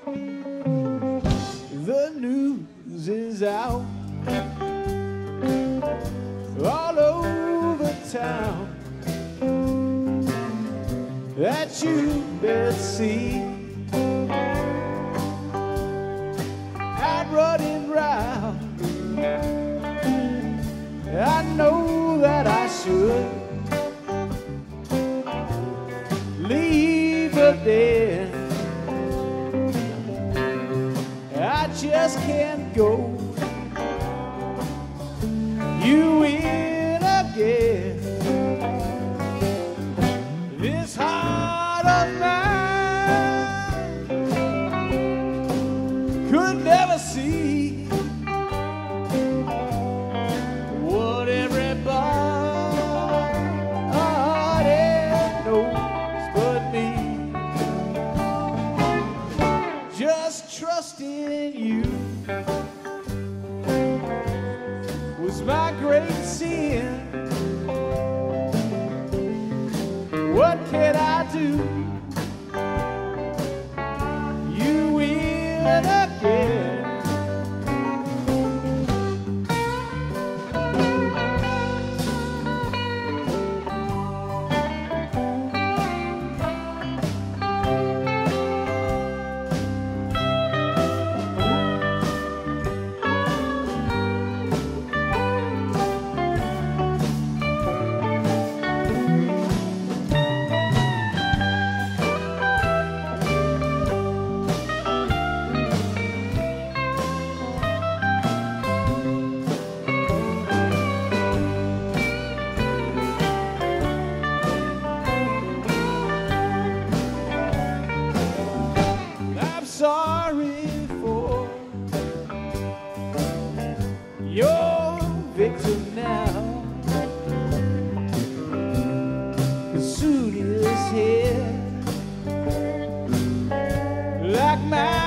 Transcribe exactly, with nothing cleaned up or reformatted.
The news is out all over town that you've been seen out running round. I know that I should leave her dead. I just can't go. You win again. This heart of mine could never see what everybody knows but me. Just trust in you was my great sin. What can I do? You win again. Sorry for your victim now, 'cause soon is here like my